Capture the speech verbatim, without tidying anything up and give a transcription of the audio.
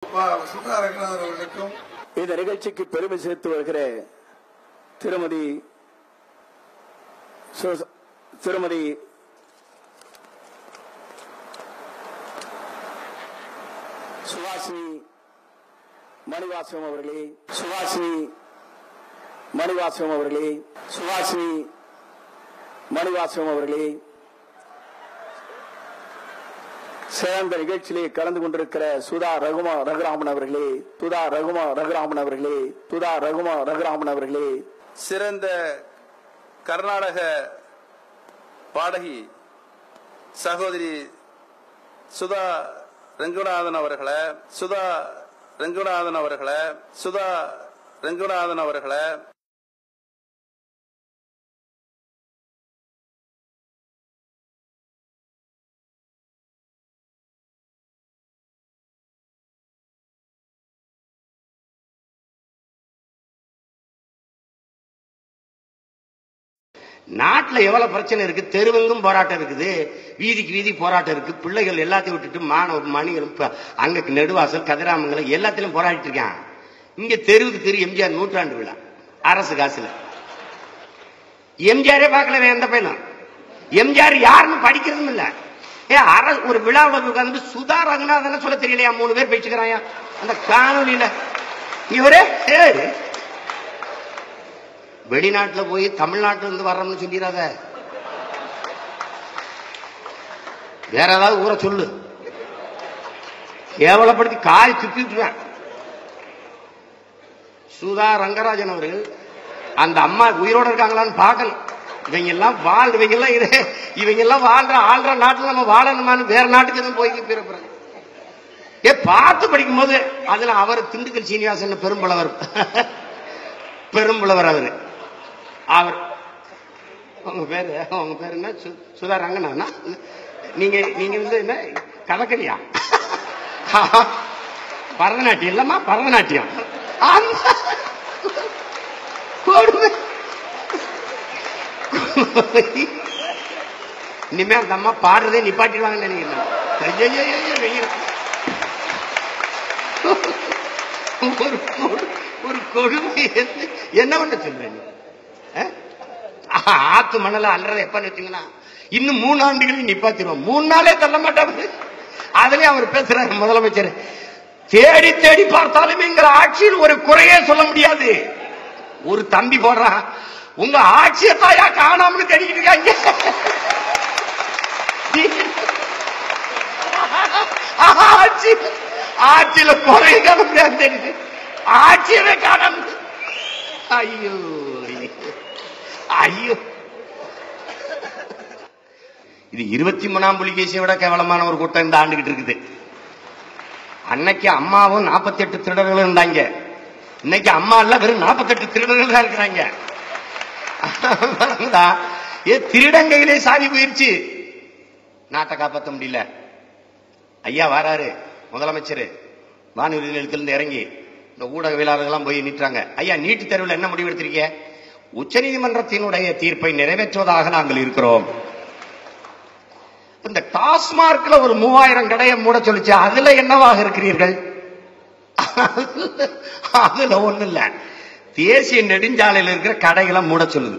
அப்பா சுதா ரங்கநாதன் அவர்களுக்கும் இந்த நிகழ்ச்சிக்கு பெருமை சேர்த்து வருகிற திருமதி திருமதி சுஹாசினி மணிவாசகம் அவர்களே சுஹாசினி மணிவாசகம் அவர்களே சுஹாசினி மணிவாசகம் அவர்களே சிறந்த நிகழ்ச்சியிலே கலந்து கொண்டிருக்கிற சுதா ரகுமா ரகுராமன் அவர்களே துதா ரகுமா ரகுராமன் அவர்களே துதா ரகுமா ரகுராமன் அவர்களே சிறந்த கர்நாடக பாடகி சகோதரி சுதா ரங்கநாதன் அவர்களே சுதா ரங்கநாதன் அவர்களே சுதா ரங்கநாதன் அவர்களே நாட்டில் எவ்வளவு பிரச்சனை இருக்கு, தெருவெங்கும் போராட்டம் இருக்குது, வீதிக்கு வீதி போராட்டம் இருக்கு. பிள்ளைகள் எல்லாத்தையும் விட்டுட்டு மாணவ மணிகளும் அங்க நெடுவாசல் கதிராமங்கலம் எல்லாத்திலும் போராடிட்டு இருக்கான். இங்க தெருவுக்கு தெரு எம்ஜிஆர் நூற்றாண்டு விழா அரசு காசுல. எம்ஜிஆரே பார்க்கல எந்த பையனும். எம்ஜிஆர் யாருன்னு படிக்கிறதும் இல்ல. ஏ அரசு ஒரு விழாவில் உட்கார்ந்து சுதா ரங்கநாதன் சொல்ல தெரியலையா? மூணு பேர் பேச்சுக்கிறாயா அந்த காணொலியில. இவரே வெளிநாட்டுல போய் தமிழ்நாட்டில இருந்து வர்றோம்னு சொல்லிடாத, வேற ஏதாவது ஊரை சொல்லு. கேவலப்படுத்தி காய் துப்பிட்டுருவேன். சுதா ரங்கராஜன் அவர்கள் அந்த அம்மா உயிரோட இருக்காங்களான்னு பார்க்கணும். இவங்க எல்லாம் வாழ் இவங்க எல்லாம் இது இவங்க எல்லாம் வாழ்ற ஆள்ற நாட்டுல நம்ம வாழணுமான்னு வேற நாட்டுக்கு எதுவும் போய் பிறப்புறாங்க. ஏ பார்த்து படிக்கும் போது அதுல அவர் திண்டுக்கல் சீனிவாசன் பெரும்புலவர் பெரும்புலவர் அவரு. அவர் உங்க பேரு உங்க பேரு என்ன? சுதா ரங்கநாதனா? நீங்க நீங்க வந்து என்ன கதக்கலியா? பரதநாட்டியம் இல்லம்மா, பரதநாட்டியம். இனிமே அந்த அம்மா பாடுறதே நிப்பாட்டிடுவாங்கன்னு நினைக்கிறேன். ஒரு கொடுமை என்ன பண்ண சொல்றேன்? ஆத்து மணல அல்றத எப்ப நிறுத்தீங்கன்னா இன்னும் மூணு ஆண்டுகளில் நிப்பாத்திடுவோம். மூணு நாளே தள்ள மாட்டாரு. அதுலயும் அவர் பேசுறாரு முதலமைச்சர், தேடி தேடி பார்த்தாலும் எங்கள் ஆட்சியில் ஒரு குறையே சொல்ல முடியாது. ஒரு தம்பி போடுறான், உங்க ஆட்சியை தாயா காணாமனு தேடிக்கிட்டு இருக்காங்க. ஆட்சி ஆட்சியில குறைய காண முடியாது தெரியுது, ஆட்சியவே காணாம. ஐயோ ஐயோ, இது இருபத்தி மூணாம் புலிகேசியை விட கேவலமான ஒரு கூட்டம் இந்த ஆண்டுகிட்டு இருக்குது. அன்னைக்கு அம்மாவும் நாற்பத்தி எட்டு திருடர்கள் இருந்தாங்க. இன்னைக்கு அம்மா எல்லாம் வெறும் நாற்பத்தி எட்டு திருடர்கள் தான் இருக்கிறாங்க. ஏ திருடங்கையிலே சாதி போயிருச்சு, நாட்டை காப்பாற்ற முடியல. ஐயா வராரு முதலமைச்சர், வானொலி நிலையத்திலிருந்து இறங்கி இந்த ஊடகவியலாளர்கள் போய் நிற்றாங்க. ஐயா நீட்டு தேர்வில் என்ன முடிவு எடுத்திருக்கீங்க? உச்சநீதிமன்றத்தினுடைய தீர்ப்பை நிறைவேற்றுவதாக நாங்கள் இருக்கிறோம். இந்த டாஸ்மார்க்ல ஒரு மூவாயிரம் கடையை மூட சொல்லிச்சு, அதுல என்னவாக இருக்கிறீர்கள்? அதுல ஒண்ணு இல்ல, தேசிய நெடுஞ்சாலையில் இருக்கிற கடைகளை மூட சொல்லுது.